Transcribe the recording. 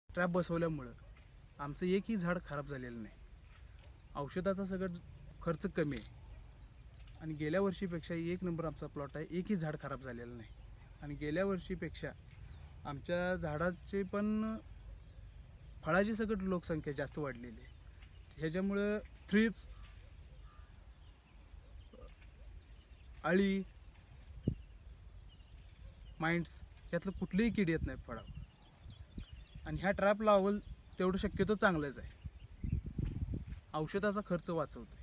Trap बसवल्यामुळं आमचं एकही झाड खराब झालेलं नाही. औषधाचा सगळं खर्च कमी आहे आणि गेल्या वर्षीपेक्षा 1 नंबर आमचा प्लॉट आहे. एकही झाड खराब झालेलं नाही आणि गेल्या वर्षीपेक्षा आमच्या झाडाचे पण फळाची सगळं लोकसंख्या जास्त वाढलेली आहे. ह्याच्यामुळं थ्रिप्स, अळी, माइंड्स यातलं कुठलीही कीड येत नाही फळावर आणि ह्या ट्रॅप लावल तेवढं शक्यतो चांगलंच आहे. औषधाचा खर्च वाचवतो.